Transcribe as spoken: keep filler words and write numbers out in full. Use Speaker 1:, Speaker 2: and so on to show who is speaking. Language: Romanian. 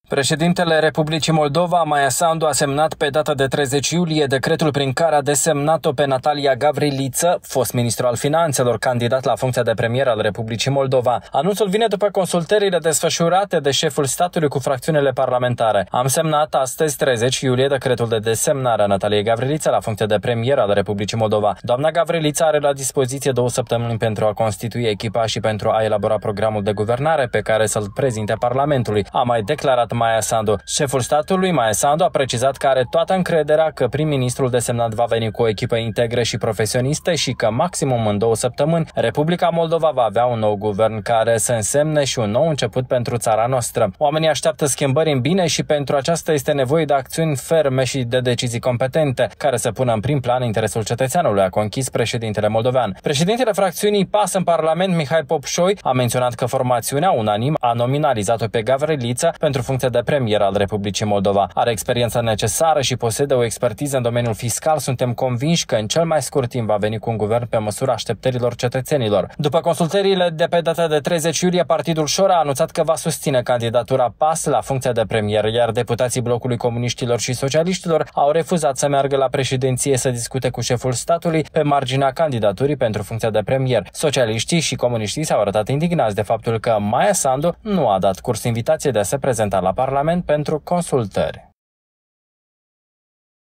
Speaker 1: Președintele Republicii Moldova, Maia Sandu, a semnat pe data de treizeci iulie decretul prin care a desemnat-o pe Natalia Gavriliță, fost ministru al finanțelor, candidat la funcția de premier al Republicii Moldova. Anunțul vine după consultările desfășurate de șeful statului cu fracțiunile parlamentare. Am semnat astăzi, treizeci iulie, decretul de desemnare a Nataliei Gavriliță la funcția de premier al Republicii Moldova. Doamna Gavriliță are la dispoziție două săptămâni pentru a constitui echipa și pentru a elabora programul de guvernare pe care să-l prezinte Parlamentului, a mai declarat Maia Sandu. Șeful statului, Maia Sandu, a precizat că are toată încrederea că prim-ministrul desemnat va veni cu o echipă integră și profesionistă și că maximum în două săptămâni Republica Moldova va avea un nou guvern care să însemne și un nou început pentru țara noastră. Oamenii așteaptă schimbări în bine și pentru aceasta este nevoie de acțiuni ferme și de decizii competente care să pună în prim plan interesul cetățeanului, a conchis președintele moldovean. Președintele fracțiunii P A S în Parlament, Mihai Popșoi, a menționat că formațiunea unanim a nominalizat-o pe Gavriliță pentru funcția de premier al Republicii Moldova. Are experiența necesară și posedă o expertiză în domeniul fiscal. Suntem convinși că în cel mai scurt timp va veni cu un guvern pe măsura așteptărilor cetățenilor. După consultările de pe data de treizeci iulie, Partidul Șora a anunțat că va susține candidatura P A S la funcția de premier, iar deputații blocului comuniștilor și socialiștilor au refuzat să meargă la președinție să discute cu șeful statului pe marginea candidaturii pentru funcția de premier. Socialiștii și comuniștii s-au arătat indignați de faptul că Maia Sandu nu a dat curs invitației de a se prezenta la Parlament pentru consultări.